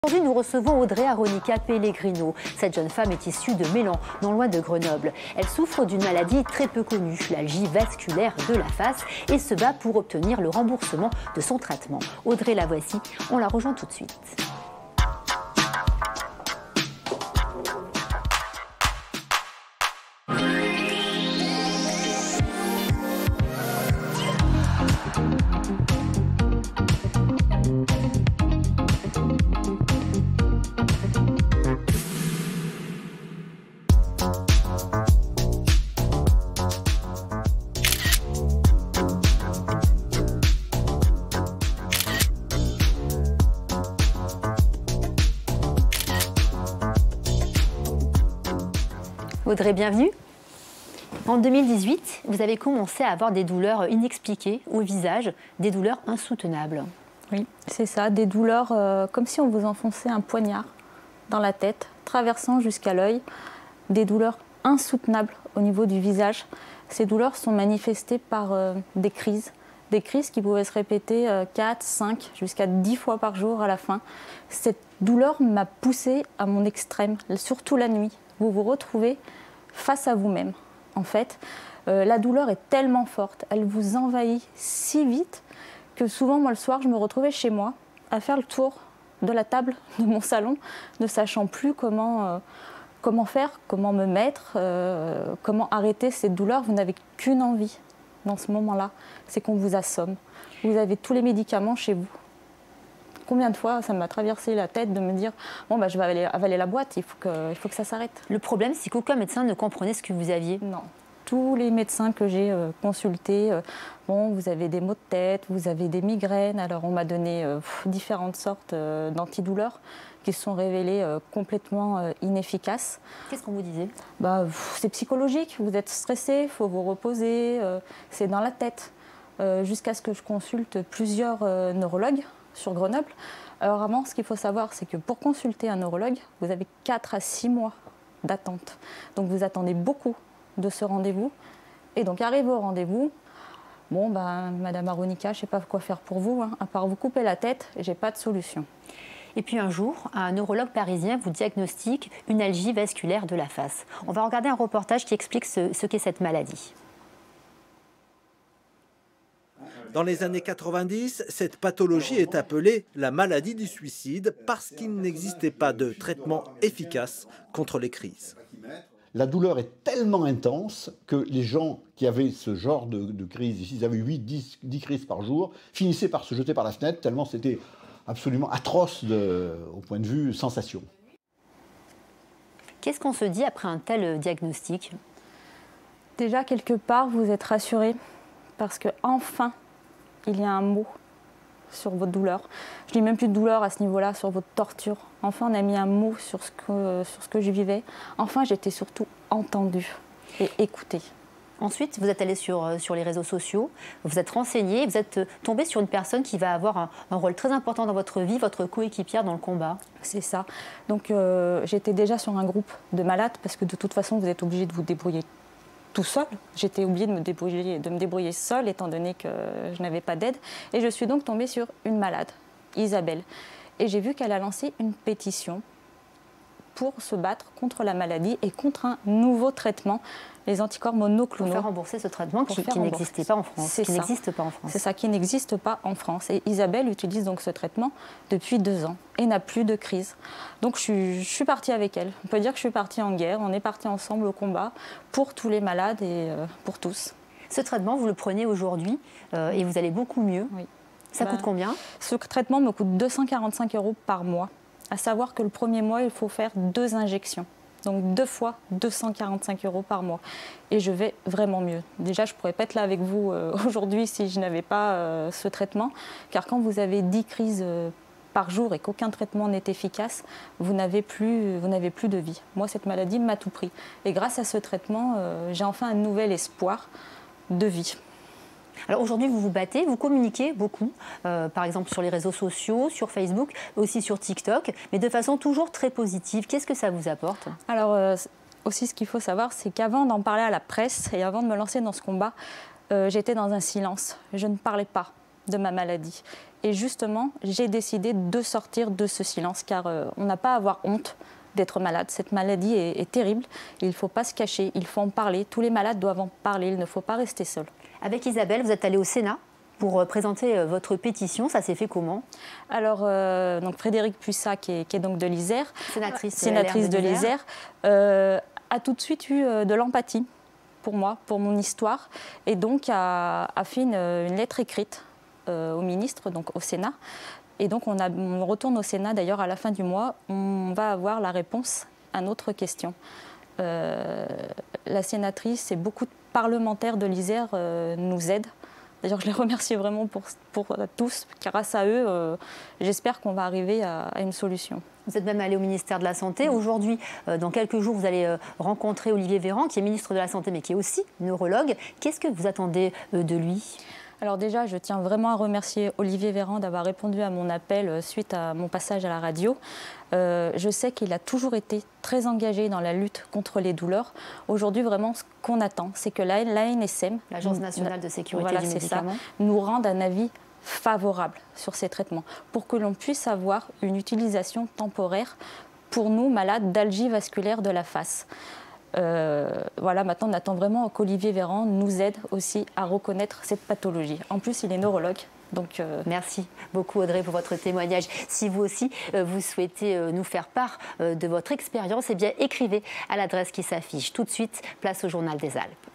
Aujourd'hui, nous recevons Audrey Aronica Pellegrino. Cette jeune femme est issue de Mélan, non loin de Grenoble. Elle souffre d'une maladie très peu connue, l'algie vasculaire de la face, et se bat pour obtenir le remboursement de son traitement. Audrey, la voici, on la rejoint tout de suite. Audrey, bienvenue. En 2018, vous avez commencé à avoir des douleurs inexpliquées au visage, des douleurs insoutenables. Oui, c'est ça, des douleurs comme si on vous enfonçait un poignard dans la tête, traversant jusqu'à l'œil, des douleurs insoutenables au niveau du visage. Ces douleurs sont manifestées par des crises qui pouvaient se répéter 4, 5, jusqu'à 10 fois par jour à la fin. Cette douleur m'a poussée à mon extrême, surtout la nuit. Vous vous retrouvez face à vous-même. En fait, la douleur est tellement forte, elle vous envahit si vite que souvent, moi, le soir, je me retrouvais chez moi à faire le tour de la table de mon salon, ne sachant plus comment faire, comment me mettre, comment arrêter cette douleur. Vous n'avez qu'une envie dans ce moment-là, c'est qu'on vous assomme. Vous avez tous les médicaments chez vous. Combien de fois ça m'a traversé la tête de me dire « bon, bah, je vais avaler la boîte, il faut que ça s'arrête ». Le problème, c'est qu'aucun médecin ne comprenait ce que vous aviez. Non. Tous les médecins que j'ai consultés, bon, vous avez des maux de tête, vous avez des migraines. Alors, on m'a donné différentes sortes d'antidouleurs qui se sont révélées complètement inefficaces. Qu'est-ce qu'on vous disait? C'est psychologique, vous êtes stressé, il faut vous reposer, c'est dans la tête. Jusqu'à ce que je consulte plusieurs neurologues sur Grenoble. Alors vraiment, ce qu'il faut savoir, c'est que pour consulter un neurologue, vous avez 4 à 6 mois d'attente. Donc vous attendez beaucoup de ce rendez-vous. Et donc arrivé au rendez-vous, bon, Madame Aronica, je ne sais pas quoi faire pour vous, hein, à part vous couper la tête, j'ai pas de solution. Et puis un jour, un neurologue parisien vous diagnostique une algie vasculaire de la face. On va regarder un reportage qui explique ce qu'est cette maladie. Dans les années 90, cette pathologie est appelée la maladie du suicide parce qu'il n'existait pas de traitement efficace contre les crises. La douleur est tellement intense que les gens qui avaient ce genre de crise, ici, ils avaient 8, 10 crises par jour, finissaient par se jeter par la fenêtre tellement c'était absolument atroce au point de vue sensation. Qu'est-ce qu'on se dit après un tel diagnostic? Déjà, quelque part, vous êtes rassuré parce que enfin, il y a un mot sur votre douleur. Je dis même plus de douleur à ce niveau-là, sur votre torture. Enfin, on a mis un mot sur ce que je vivais. Enfin, j'étais surtout entendue et écoutée. Ensuite, vous êtes allé sur les réseaux sociaux, vous êtes renseigné, vous êtes tombé sur une personne qui va avoir un rôle très important dans votre vie, votre coéquipière dans le combat. C'est ça. Donc, j'étais déjà sur un groupe de malades parce que de toute façon, vous êtes obligé de vous débrouiller tout seul. J'étais obligée de me débrouiller seule, étant donné que je n'avais pas d'aide. Et je suis donc tombée sur une malade, Isabelle. Et j'ai vu qu'elle a lancé une pétition pour se battre contre la maladie et contre un nouveau traitement, les anticorps monoclonaux. Pour faire rembourser ce traitement qui n'existait pas en France. Qui n'existe pas en France. C'est ça, qui n'existe pas en France. Et Isabelle utilise donc ce traitement depuis 2 ans et n'a plus de crise. Donc je suis partie avec elle. On peut dire que je suis partie en guerre. On est partis ensemble au combat pour tous les malades et pour tous. Ce traitement, vous le prenez aujourd'hui et vous allez beaucoup mieux. Oui. Ça coûte combien? Ce traitement me coûte 245 € par mois. À savoir que le premier mois, il faut faire 2 injections. Donc 2 fois 245 € par mois. Et je vais vraiment mieux. Déjà, je ne pourrais pas être là avec vous aujourd'hui si je n'avais pas ce traitement. Car quand vous avez 10 crises par jour et qu'aucun traitement n'est efficace, vous n'avez plus de vie. Moi, cette maladie m'a tout pris. Et grâce à ce traitement, j'ai enfin un nouvel espoir de vie. Alors aujourd'hui, vous vous battez, vous communiquez beaucoup, par exemple sur les réseaux sociaux, sur Facebook, aussi sur TikTok, mais de façon toujours très positive. Qu'est-ce que ça vous apporte? Alors, aussi, ce qu'il faut savoir, c'est qu'avant d'en parler à la presse et avant de me lancer dans ce combat, j'étais dans un silence. Je ne parlais pas de ma maladie. Et justement, j'ai décidé de sortir de ce silence, car on n'a pas à avoir honte d'être malade. Cette maladie est terrible. Il ne faut pas se cacher, il faut en parler. Tous les malades doivent en parler, il ne faut pas rester seul. Avec Isabelle, vous êtes allée au Sénat pour présenter votre pétition. Ça s'est fait comment? Alors, donc Frédérique Puissat, qui est donc de l'Isère, sénatrice de l'Isère, a tout de suite eu de l'empathie pour moi, pour mon histoire, et donc a fait une lettre écrite au ministre, donc au Sénat. Et donc on retourne au Sénat d'ailleurs à la fin du mois, on va avoir la réponse à notre question. La sénatrice et beaucoup de parlementaires de l'Isère nous aident. D'ailleurs, je les remercie vraiment pour tous. Grâce à eux, j'espère qu'on va arriver à une solution. Vous êtes même allé au ministère de la Santé. Aujourd'hui, dans quelques jours, vous allez rencontrer Olivier Véran, qui est ministre de la Santé, mais qui est aussi neurologue. Qu'est-ce que vous attendez de lui ? Alors déjà, je tiens vraiment à remercier Olivier Véran d'avoir répondu à mon appel suite à mon passage à la radio. Je sais qu'il a toujours été très engagé dans la lutte contre les douleurs. Aujourd'hui, vraiment, ce qu'on attend, c'est que l'ANSM, l'Agence nationale de sécurité du médicament, nous rende un avis favorable sur ces traitements pour que l'on puisse avoir une utilisation temporaire pour nous, malades d'algie vasculaire de la face. Voilà, maintenant on attend vraiment qu'Olivier Véran nous aide aussi à reconnaître cette pathologie. En plus, il est neurologue. Donc, Merci beaucoup Audrey pour votre témoignage. Si vous aussi vous souhaitez nous faire part de votre expérience, eh bien écrivez à l'adresse qui s'affiche. Tout de suite, place au Journal des Alpes.